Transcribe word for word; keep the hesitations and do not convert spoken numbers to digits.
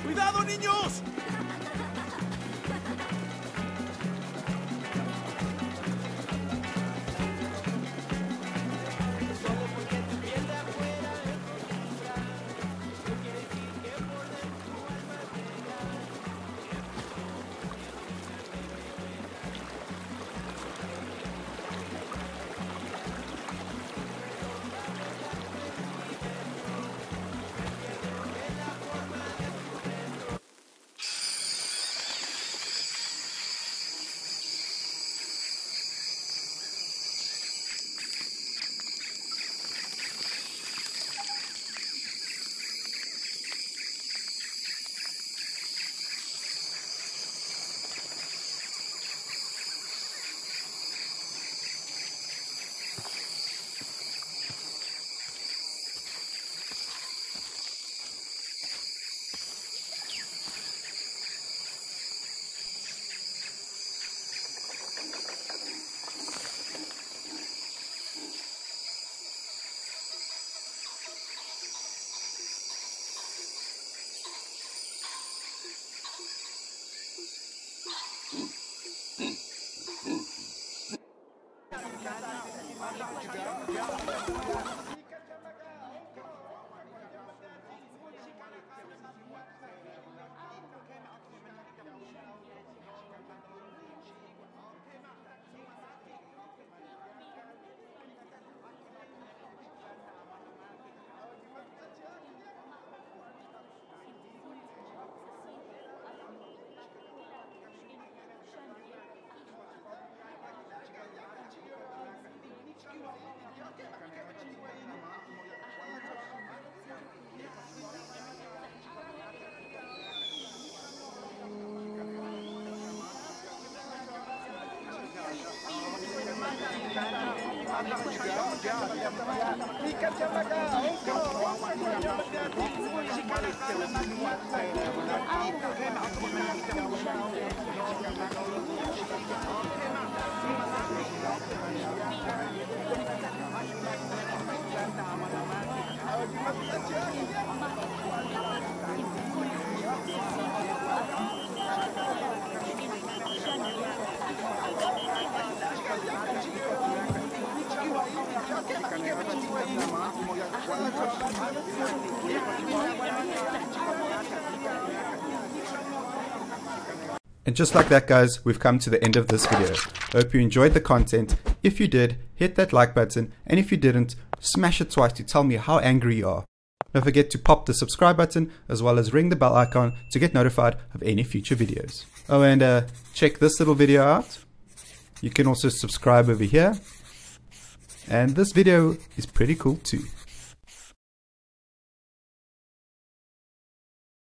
¡Cuidado, niños! And just like that, guys, we've come to the end of this video. Hope you enjoyed the content. If you did, hit that like button, and if you didn't, smash it twice to tell me how angry you are. Don't forget to pop the subscribe button as well as ring the bell icon to get notified of any future videos. Oh, and uh, check this little video out. You can also subscribe over here. And this video is pretty cool too.